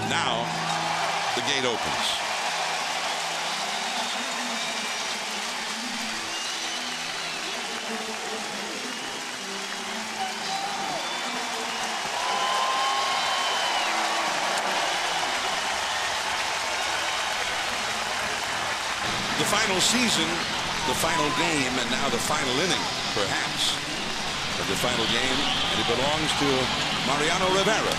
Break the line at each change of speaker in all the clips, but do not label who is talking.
Now the gate opens. The final season, the final game, and now the final inning, perhaps, of the final game, and it belongs to Mariano Rivera.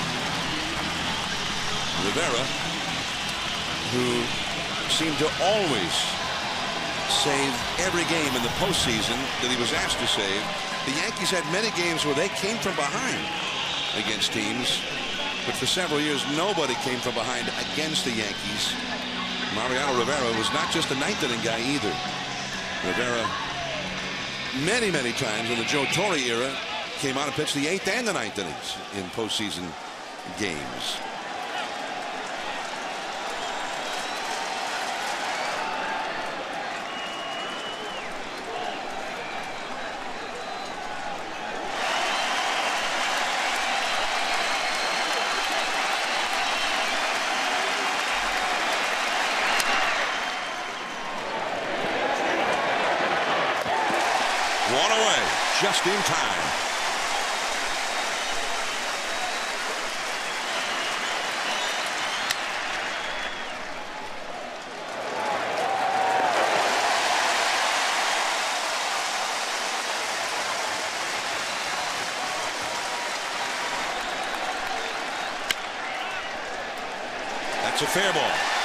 Rivera, who seemed to always save every game in the postseason that he was asked to save. The Yankees had many games where they came from behind against teams, but for several years nobody came from behind against the Yankees. Mariano Rivera was not just a ninth inning guy either. Rivera, many times in the Joe Torre era, came out and pitched the 8th and the 9th innings in postseason games. One away, just in time. That's a fair ball.